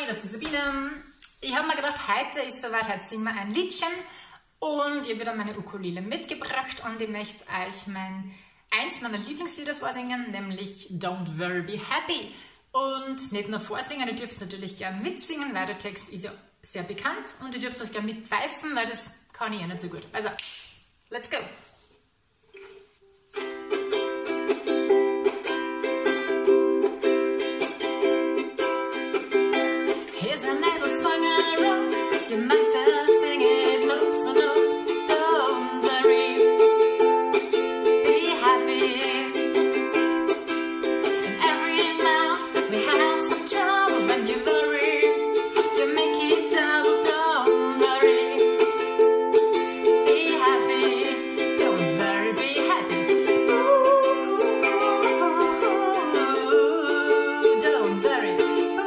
Hi, das ist Sabine. Ich habe mir gedacht, heute ist soweit, heute singen wir ein Liedchen und ich habe wieder meine Ukulele mitgebracht und ich möchte euch eins meiner Lieblingslieder vorsingen, nämlich Don't Worry Be Happy. Und nicht nur vorsingen, ihr dürft natürlich gern mitsingen, weil der Text ist ja sehr bekannt und ihr dürft euch gern mitpfeifen, weil das kann ich ja nicht so gut. Also, let's go! Here's a little song I wrote, you might have sing it note for note. Don't worry, be happy. In every life we have some trouble. When you worry, you make it double. Don't worry, be happy. Don't worry, be happy. Ooh, don't worry.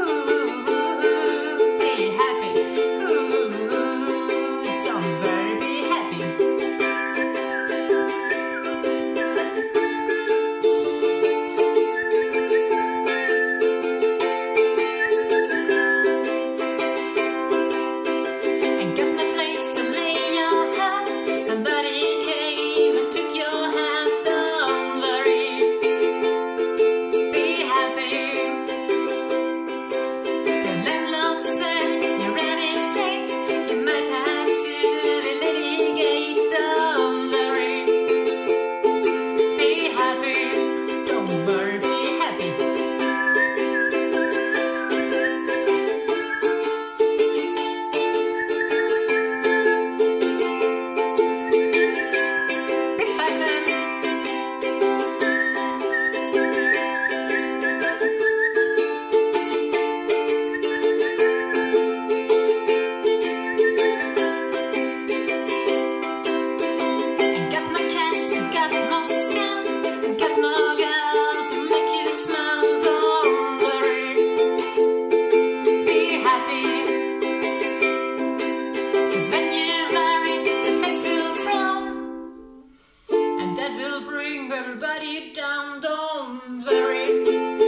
Bring everybody down, don't worry,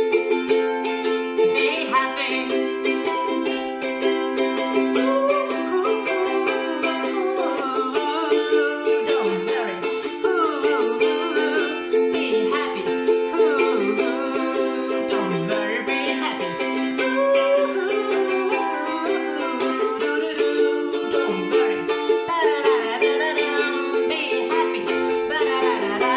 be happy. Don't worry, be happy. Don't worry, be happy. Don't worry, be happy.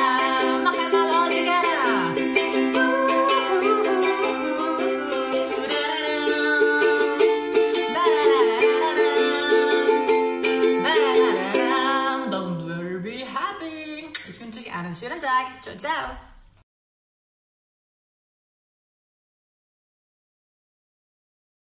Ich wünsche euch einen schönen Tag. Ciao, ciao.